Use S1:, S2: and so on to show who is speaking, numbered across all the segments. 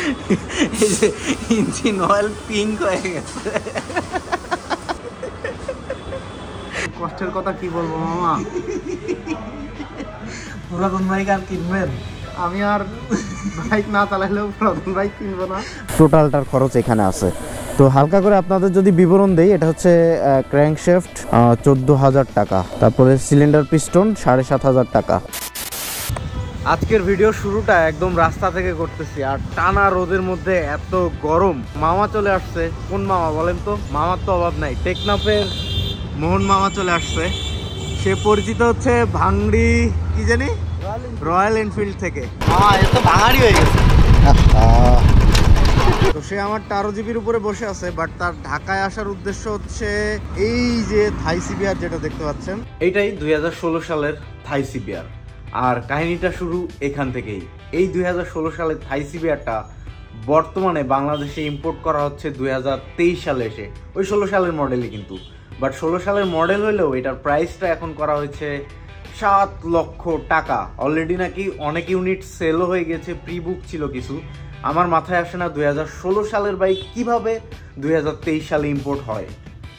S1: Engine oil pink হয়ে গেছে। কষ্টের কথা কি বলবো মামা, পুরাতন বাইক আর কিনবেন? আমি আর বাইক না চালাইলেও পুরাতন বাইক কিনবো না। টোটালটার খরচ এখানে আছে। তো হালকা করে আপনাদের যদি বিবরণ দেই, এটা হচ্ছে ক্র্যাঙ্কশ্যাফট 14,000 টাকা, তারপরে সিলিন্ডার পিস্টন 7,500 টাকা। আজকের ভিডিও শুরুটা একদম রাস্তা থেকে করতেছি, আর টানা রোদের মধ্যে এত গরম। মামা চলে আসছে। কোন মামা বলেন তো? মামার তো অভাব নাই। টেকনাফের মোহন মামা চলে আসছে। সে পরিচিত হচ্ছে ভাঙড়ি কি জানি রয়্যাল এনফিল্ড থেকে। মামা এ তো ভাঙাড়ি হয়ে গেছে। তো সে আমার 13 জিবির উপরে বসে আছে, বাট তার ঢাকায় আসার উদ্দেশ্য হচ্ছে এই যে থাই সিবিআর যেটা দেখতে পাচ্ছেন, এইটাই 2016 সালের থাই সিবিআর। আর কাহিনীটা শুরু এখান থেকেই। এই 2016 সালের থাই সিবিআরটা বর্তমানে বাংলাদেশে ইম্পোর্ট করা হচ্ছে 2023 সালে এসে। ওই 16 সালের মডেলই কিন্তু, বাট 16 সালের মডেল হলেও এটার প্রাইসটা এখন করা হয়েছে 7 লক্ষ টাকা। অলরেডি নাকি অনেক ইউনিট সেলও হয়ে গেছে, প্রি বুক ছিল কিছু। আমার মাথায় আসে না 2016 সালের বাইক কিভাবে 2023 সালে ইম্পোর্ট হয়।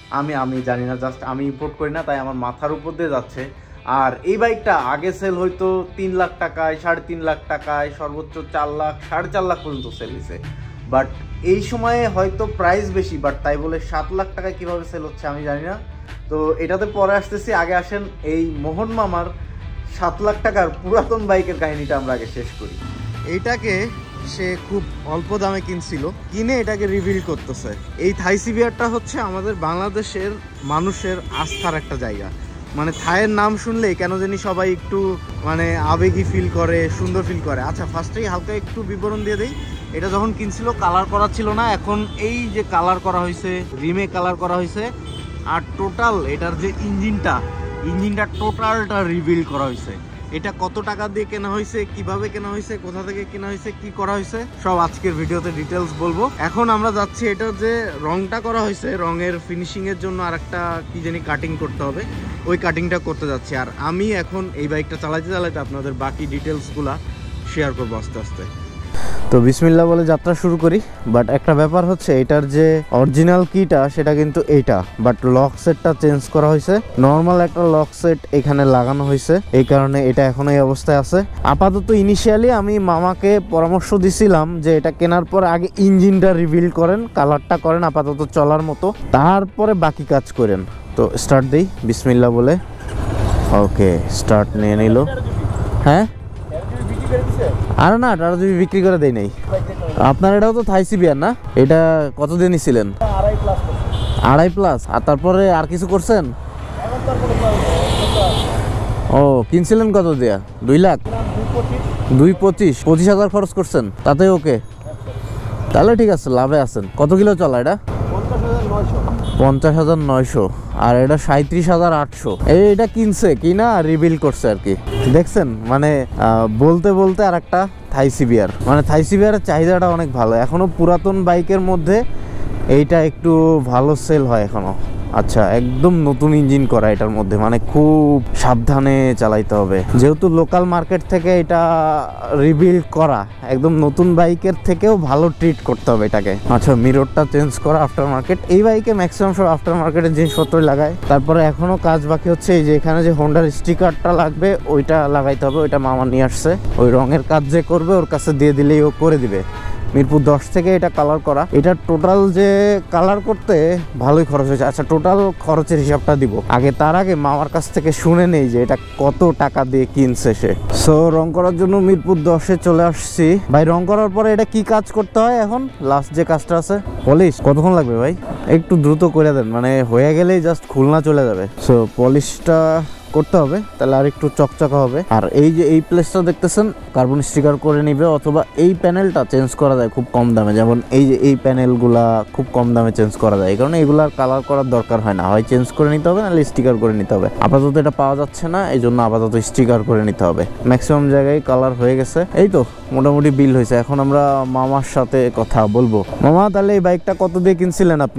S1: আমি জানি না, জাস্ট আমি ইম্পোর্ট করি না, তাই আমার মাথার উপর দিয়ে যাচ্ছে। আর এই বাইকটা আগে সেল হয়তো 3 লাখ টাকায়, 3.5 লাখ টাকায়, সর্বোচ্চ 4 লাখ 4.5 লাখ পর্যন্ত সেল হয়েছে। বাট এই সময়ে হয়তো প্রাইস বেশি, বাট তাই বলে 7 লাখ টাকায় কীভাবে সেল হচ্ছে আমি জানি না। তো এটাতে পরে আসতেছি। আগে আসেন এই মোহন মামার 7 লাখ টাকার পুরাতন বাইকের কাহিনীটা আমরা আগে শেষ করি। এইটাকে সে খুব অল্প দামে কিনছিল, কিনে এটাকে রিভিল করতেছে। এই থাই সিবিআরটা হচ্ছে আমাদের বাংলাদেশের মানুষের আস্থার একটা জায়গা। মানে থাইয়ের নাম শুনলেই কেন জানি সবাই একটু মানে আবেগী ফিল করে, সুন্দর ফিল করে। আচ্ছা, ফার্স্টেই হালকা একটু বিবরণ দিয়ে দেই। এটা যখন কিনছিল কালার করা ছিল না, এখন এই যে কালার করা হয়েছে, রিমে কালার করা হয়েছে। আর টোটাল এটার যে ইঞ্জিনটা টোটালটা রিভিল করা হয়েছে। এটা কত টাকা দিয়ে কেনা হয়েছে, কিভাবে কেনা হয়েছে, কোথা থেকে কেনা হয়েছে, কি করা হয়েছে, সব আজকের ভিডিওতে ডিটেলস বলবো। এখন আমরা যাচ্ছি, এটার যে রংটা করা হয়েছে, রঙের ফিনিশিং এর জন্য আরেকটা কি জানি কাটিং করতে হবে, ওই কাটিংটা করতে যাচ্ছি। আর আমি এখন এই বাইকটা চালাইতে চালাইতে আপনাদের বাকি ডিটেলসগুলা শেয়ার করবো আস্তে আস্তে। তো বিসমিল্লাহ বলে যাত্রা শুরু করি। বাট একটা ব্যাপার হচ্ছে, এটার যে অরিজিনাল কিটা সেটা কিন্তু এইটা, বাট লক সেটটা চেঞ্জ করা হয়েছে। নর্মাল একটা লক সেট এখানে লাগানো হয়েছে, এই কারণে এটা এখনো এই অবস্থায় আছে। আপাতত ইনিশিয়ালি আমি মামাকে পরামর্শ দিছিলাম যে এটা কেনার পর আগে ইঞ্জিনটা রিভিল করেন, কালারটা করেন আপাতত চলার মতো, তারপরে বাকি কাজ করেন। তো স্টার্ট দিই বিসমিল্লাহ বলে। ওকে, স্টার্ট নিয়ে নিল। হ্যাঁ, আর না, 18 জিবি বিক্রি করে দেয় নাই। আপনার এটাও তো থাই সিবিআর না? এটা কত দিয়ে নিছিলেন? 2.5+। আর তারপরে আর কিছু করছেন? ও, কিনছিলেন কত দিয়া? 2 লাখ? 25,000 খরচ করছেন তাতে? ওকে, তাহলে ঠিক আছে, লাভে আছেন। কত কিলো চলা এটা? 50,900। আর এটা 37,800। এইটা কিনছে কিনা রিবিল করছে আর কি। দেখছেন, মানে বলতে বলতে আর একটা থাই সিবিআর, মানে থাই সিবিআরের চাহিদাটা অনেক ভালো এখনো। পুরাতন বাইকের মধ্যে এইটা একটু ভালো সেল হয় এখনো। আচ্ছা, একদম নতুন ইঞ্জিন করা এটার মধ্যে, মানে খুব সাবধানে চালাইতে হবে, যেহেতু লোকাল মার্কেট থেকে এটা রিবিল্ড করা, একদম নতুন বাইকের থেকেও ভালো ট্রিট করতে হবে এটাকে। আচ্ছা, মিররটা চেঞ্জ করা আফটার মার্কেট। এই বাইকে ম্যাক্সিমাম সব আফটার মার্কেটের জিনিসপত্রই লাগায়। তারপরে এখনো কাজ বাকি হচ্ছে, এই যে এখানে যে হোন্ডার স্টিকারটা লাগবে ওইটা লাগাইতে হবে, ওইটা মামা নিয়ে আসছে। ওই রঙের কাজ যে করবে ওর কাছে দিয়ে দিলেই ও করে দিবে। মিরপুর 10 থেকে এটা কালার করা। এটা টোটাল যে কালার করতে ভালোই খরচ হয়েছে। আচ্ছা, টোটাল খরচের হিসাবটা দিব আগে, তার আগে মামার কাছ থেকে শুনে নেই যে এটা কত টাকা দিয়ে কিনছে সে। সো রং করার জন্য মিরপুর 10-এ চলে আসছি। ভাই, রং করার পরে এটা কি কাজ করতে হয় এখন? লাস্ট যে কাজটা আছে, পলিশ। কতক্ষণ লাগবে ভাই? একটু দ্রুত করে দেন, মানে হয়ে গেলেই জাস্ট খুলনা চলে যাবে। সো পলিশটা করতে হবে, তাহলে আর একটু চকচকা হবে। আর এই যে এই প্লেসটা দেখতেছেন, কার্বন স্টিকার করে নিবে, অথবা এই প্যানেলটা চেঞ্জ করা যায় খুব কম দামে। যেমন এই যে এই প্যানেলগুলা খুব কম দামে চেঞ্জ করা যায়, এই কারণে এগুলার কালার করার দরকার হয় না, হয় চেঞ্জ করে নিতে হবে, নাহলে স্টিকার করে নিতে হবে। আপাতত এটা পাওয়া যাচ্ছে না, এই জন্য আপাতত স্টিকার করে নিতে হবে। ম্যাক্সিমাম জায়গায় কালার হয়ে গেছে। এই তো মোটামুটি বিল হয়েছে। এখন আমরা মামার সাথে কথা বলবো। মামা, তাহলে এই বাইকটা কত দিয়ে কিনছিলেন আপনি?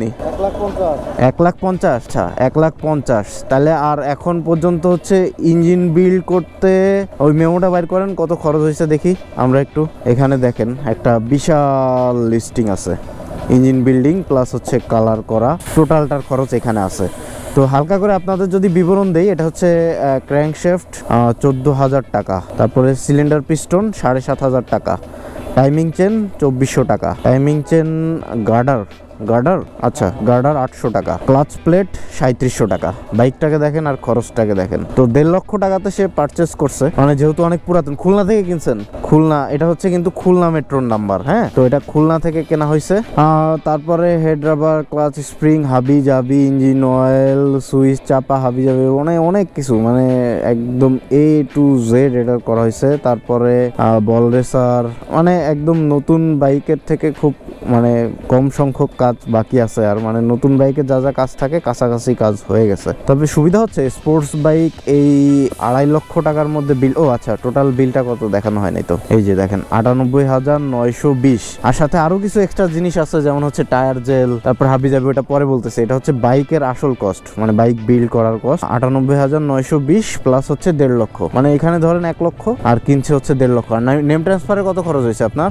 S1: 1,50,000। আচ্ছা 1,50,000। তাহলে আর এখন পর্যন্ত হচ্ছে ইঞ্জিন বিল্ড করতে ওই মেমোটা বাইর করেন কত খরচ হয়েছে দেখি আমরা একটু। এখানে দেখেন একটা বিশাল লিস্টিং আছে, ইঞ্জিন বিল্ডিং প্লাস হচ্ছে কালার করা, টোটালটার খরচ এখানে আছে। তো হালকা করে আপনাদের যদি বিবরণ দেই, এটা হচ্ছে ক্র্যাঙ্কশ্যাফট 14,000 টাকা, তারপরে সিলিন্ডার পিস্টন 7,500 টাকা, টাইমিং চেন 2,400 টাকা, টাইমিং চেন গার্ডার আচ্ছা গার্ডার 800 টাকা, ক্লাচ প্লেট 3700 টাকা। বাইকটাকে দেখেন আর খরচটাকে দেখেন। তো 1.5 লক্ষ টাকাতে সে পারচেস করছে, মানে যেহেতু অনেক পুরাতন, খুলনা থেকে কিনছেন। খুলনা, এটা হচ্ছে কিন্তু খুলনা মেট্রোর নাম্বার। হ্যাঁ, তো এটা খুলনা থেকে কেনা হয়েছে। তারপরে হেড রাবার, ক্লাচ স্প্রিং, হাবি জাবি, ইঞ্জিন অয়েল, সুইচ চাপা, হাবি জাবি, অনেক কিছু, মানে একদম A to Z এটা করা হয়েছে। তারপরে বল রেসার, মানে একদম নতুন বাইকের থেকে খুব মানে কম সংখ্যক কাজ বাকি আছে। আর মানে নতুন বাইকে যা যা কাজ থাকে কাছাকাছি কাজ হয়ে গেছে। তবে সুবিধা হচ্ছে স্পোর্টস বাইক এই 2.5 লক্ষ টাকার মধ্যে বিল। ও আচ্ছা, টোটাল বিলটা কত দেখানো হয়নি তো। এই যে দেখেন 98,920। আর সাথে আরো কিছু এক্সট্রা জিনিস আছে, যেমন হচ্ছে টায়ার জেল, তারপর হাবি জাবি, ওটা পরে বলতেছে। এটা হচ্ছে বাইকের আসল কস্ট, মানে বাইক বিল্ড করার কস্ট 98,920 প্লাস হচ্ছে 1.5 লক্ষ, মানে এখানে ধরেন 1 লক্ষ আর কিনছে হচ্ছে 1.5 লক্ষ। আর নেম ট্রান্সফারে কত খরচ হয়েছে আপনার?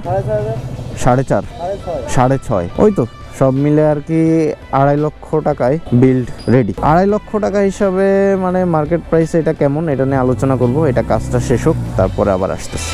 S1: 4.5 ওই তো সব মিলে আর কি 2.5 লক্ষ টাকায় বিল্ড রেডি। 2.5 লক্ষ টাকা হিসাবে মানে মার্কেট প্রাইস এটা কেমন, এটা নিয়ে আলোচনা করব। এটা কাজটা শেষ হোক, তারপরে আবার আসতেছে।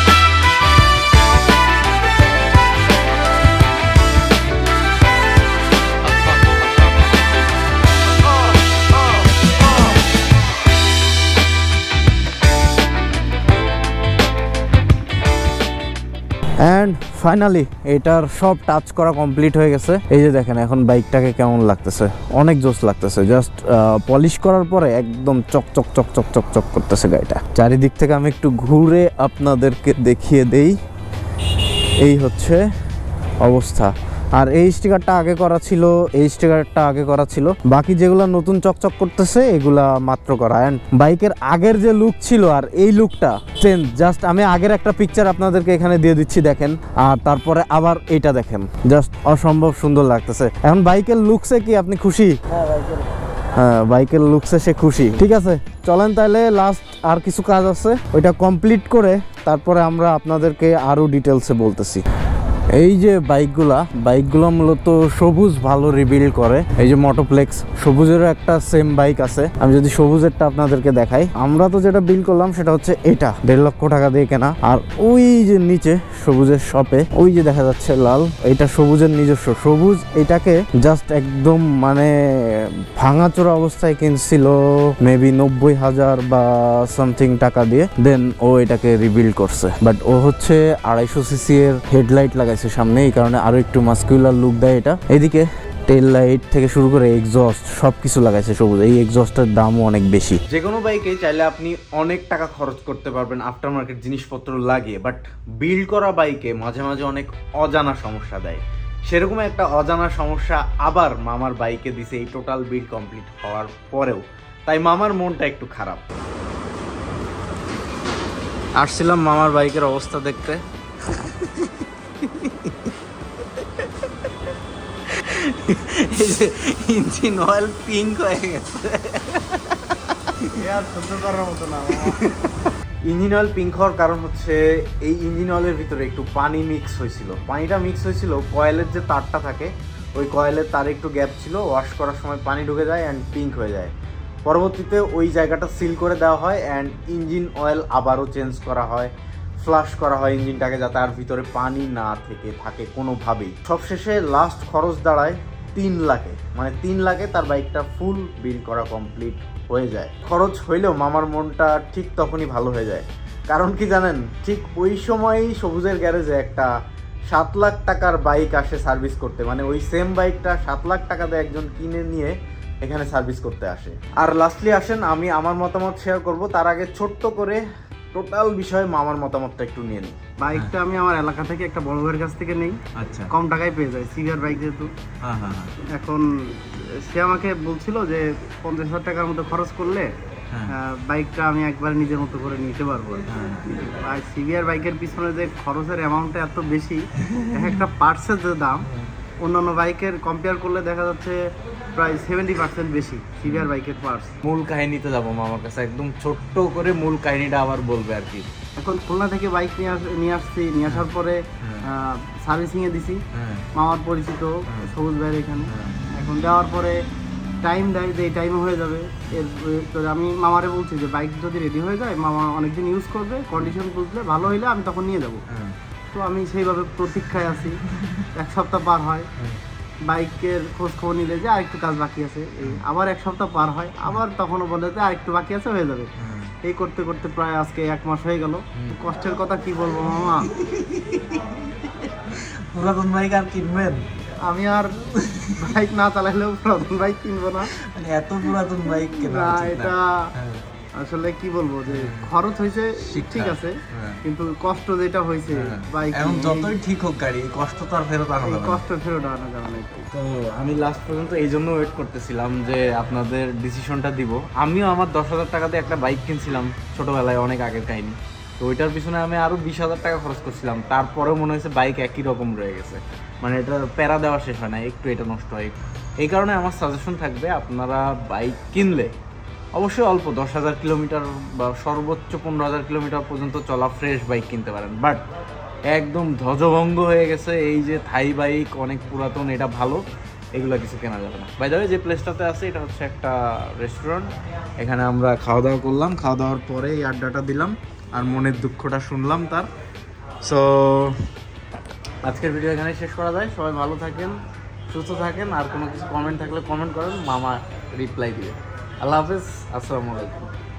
S1: অ্যান্ড ফাইনালি এটার সব টাচ করা কমপ্লিট হয়ে গেছে। এই যে দেখেন এখন বাইকটাকে কেমন লাগতেছে, অনেক জোস লাগতেছে। জাস্ট পলিশ করার পরে একদম চকচক চকচক চকচক করতেছে গাড়িটা। চারিদিক থেকে আমি একটু ঘুরে আপনাদেরকে দেখিয়ে দেই। এই হচ্ছে অবস্থা। আর এই স্টিকারটা আগে করা ছিল, বাকি যেগুলো নতুন চকচক করতেছে এগুলা মাত্র করা। এন্ড বাইকের আগের যে লুক ছিল আর এই লুকটা চেঞ্জ। জাস্ট আমি আগের একটা পিকচার আপনাদেরকে এখানে দিয়ে দিচ্ছি, দেখেন। আর তারপরে আবার এইটা দেখেন, জাস্ট অসম্ভব সুন্দর লাগতেছে। এখন বাইকের লুকসে কি আপনি খুশি? হ্যাঁ, বাইকের লুকসে সে খুশি। ঠিক আছে, চলেন তাহলে লাস্ট আর কিছু কাজ আছে, ওইটা কমপ্লিট করে তারপরে আমরা আপনাদেরকে আরো ডিটেলসে বলতেছি। এই যে বাইকগুলো মূলত সবুজ ভালো রিবিল্ড করে। এই যে মোটোপ্লেক্স সবুজেরও একটা সেম বাইক আছে, আমি যদি সবুজেরটা আপনাদেরকে দেখাই। আমরা তো যেটা বিল্ড করলাম সেটা হচ্ছে এটা 1.5 লক্ষ টাকা দিয়ে কেনা। আর ওই যে নিচে সবুজের শপে ওই যে দেখা যাচ্ছে লাল, এটা সবুজের নিজস্ব। সবুজ এটাকে জাস্ট একদম মানে ভাঙাচোরা অবস্থায় কিনছিল মেবি 90,000 বা সামথিং টাকা দিয়ে। দেন ও এটাকে রিবিল্ড করছে। বাট ও হচ্ছে 250 সিসি এর হেডলাইট লাগাইছে সামনে, এই কারণে আরো একটু মাস্কুলার লুক দেয় এটা। এদিকে টেল লাইট থেকে শুরু করে এক্সস্ট সবকিছু লাগাইছে সবুজ। এই এক্সস্টের দামও অনেক বেশি। যে কোনো বাইকে চাইলে আপনি অনেক টাকা খরচ করতে পারবেন আফটার মার্কেট জিনিসপত্র লাগিয়ে, বাট বিল্ড করা বাইকে মাঝে মাঝে অনেক অজানা সমস্যা দেয়। সেরকম একটা অজানা সমস্যা আবার মামার বাইকে দিছে এই টোটাল বিল্ড কমপ্লিট হওয়ার পরেও। তাই মামার মনটা একটু খারাপ। আসছিলাম মামার বাইকের অবস্থা দেখতে। ইঞ্জিন অয়েল পিঙ্ক হয়ে গেছে। ইঞ্জিন অয়েল পিঙ্ক হওয়ার কারণ হচ্ছে এই ইঞ্জিন অয়েলের ভিতরে একটু পানি মিক্স হয়েছিল। পানিটা মিক্স হয়েছিল, কয়েলের যে তারটা থাকে ওই কয়েলের তার একটু গ্যাপ ছিল, ওয়াশ করার সময় পানি ঢুকে যায় অ্যান্ড পিঙ্ক হয়ে যায়। পরবর্তীতে ওই জায়গাটা সিল করে দেওয়া হয় অ্যান্ড ইঞ্জিন অয়েল আবারও চেঞ্জ করা হয়, ফ্লাশ করা হয় ইঞ্জিনটাকে, যাতে আর ভিতরে পানি না থাকে কোনোভাবেই। সবশেষে লাস্ট খরচ দাঁড়ায় 3 লাখে, মানে 3 লাখে তার বাইকটা ফুল বিল্ড করা কমপ্লিট হয়ে যায়। খরচ হইলেও মামার মনটা ঠিক তখনই ভালো হয়ে যায়। কারণ কি জানেন, ঠিক ওই সময়ই সবুজের গ্যারেজে একটা 7 লাখ টাকার বাইক আসে সার্ভিস করতে। মানে ওই সেম বাইকটা 7 লাখ টাকা দিয়ে একজন কিনে নিয়ে এখানে সার্ভিস করতে আসে। আর লাস্টলি আসেন আমি আমার মতামত শেয়ার করব, তার আগে ছোট্ট করে টোটাল বিষয়ে মামার মতামতটা একটু নিয়ে নিই।
S2: বাইকটা আমি আমার এলাকা থেকে একটা বড় ভাইয়ের কাছ থেকে নেই। আচ্ছা, কম টাকায় পেয়ে যায়, সিবিআর বাইক যেহেতু। এখন সে আমাকে বলছিল যে 50,000 টাকার মতো খরচ করলে বাইকটা আমি একবার নিজের মতো করে নিতে পারবো। সিবিআর বাইকের পিছনে যে খরচের অ্যামাউন্টটা এত বেশি, একটা পার্টসের যে দাম অন্যান্য বাইকের কম্পেয়ার করলে দেখা যাচ্ছে প্রায় 70% বেশি সিবিআর বাইকের পার্টস।
S1: মূল কাহিনীতে যাবো মামার কাছে, একদম ছোট্ট করে মূল কাহিনীটা আবার বলবে আর কি।
S2: এখন খুলনা থেকে বাইক নিয়ে আসার পরে সার্ভিসিংয়ে দিছি মামার পরিচিত সবুজ ভাইয়ের এখানে। এখন দেওয়ার পরে টাইম দেয় যে এই টাইমে হয়ে যাবে। এর আমি মামারে বলছি যে বাইক যদি রেডি হয়ে যায়, মামা অনেকদিন ইউজ করবে, কন্ডিশন বুঝলে ভালো হইলে আমি তখন নিয়ে যাব। তো আমি সেইভাবে প্রতীক্ষায় আছি। 1 সপ্তাহ পার হয়, বাইকের খোঁজ খবর নিলে যে আরেকটু কাজ বাকি আছে, আবার 1 সপ্তাহ পার হয়, আবার তখনও বলে যে আরেকটু বাকি আছে, হয়ে যাবে। এই করতে করতে প্রায় আজকে 1 মাস হয়ে গেল। কষ্টের কথা কি বলবো মামা।
S1: পুরাতন বাইক আর কিনবেন?
S2: আমি আর বাইক না চালাইলেও পুরাতন বাইক কিনবো না।
S1: মানে এত পুরাতন বাইক কেনা
S2: এটা আসলে কি বলবো, যে খরচ হয়েছে ঠিক আছে, কিন্তু কষ্ট যেটা হয়েছে বাইক
S1: এখন যতই ঠিক হোক গাড়ি, কষ্ট তো আর ফেরত আনা যাবে না।
S2: কষ্ট ফেরত আনা যাবে না।
S1: তো আমি লাস্ট পর্যন্ত এই জন্য ওয়েট করতেছিলাম যে আপনাদের ডিসিশনটা দিব। আমিও আমার 10,000 টাকাতে একটা বাইক কিনছিলাম ছোটবেলায়, অনেক আগের কাহিনী। তো ওইটার পিছনে আমি আরও 20,000 টাকা খরচ করছিলাম, তারপরেও মনে হয়েছে বাইক একই রকম রয়ে গেছে, মানে এটা প্যারা দেওয়া শেষ হয় না, একটু এটা নষ্ট হয়। এই কারণে আমার সাজেশন থাকবে, আপনারা বাইক কিনলে অবশ্যই অল্প 10,000 কিলোমিটার বা সর্বোচ্চ 15,000 কিলোমিটার পর্যন্ত চলা ফ্রেশ বাইক কিনতে পারেন। বাট একদম ধ্বজভঙ্গ হয়ে গেছে এই যে থাই বাইক, অনেক পুরাতন, এটা ভালো, এগুলো কিছু কেনা যাবে না। বাই দ্য ওয়ে, যে প্লেসটাতে আছে এটা হচ্ছে একটা রেস্টুরেন্ট। এখানে আমরা খাওয়া দাওয়া করলাম, খাওয়া দাওয়ার পরে এই আড্ডাটা দিলাম আর মনের দুঃখটা শুনলাম তার। সো আজকের ভিডিও এখানে শেষ করা যায়। সবাই ভালো থাকেন, সুস্থ থাকেন, আর কোনো কিছু কমেন্ট থাকলে কমেন্ট করেন, মামা রিপ্লাই দিবে। আল্লাহ হাফেজ, আসসালামু আলাইকুম।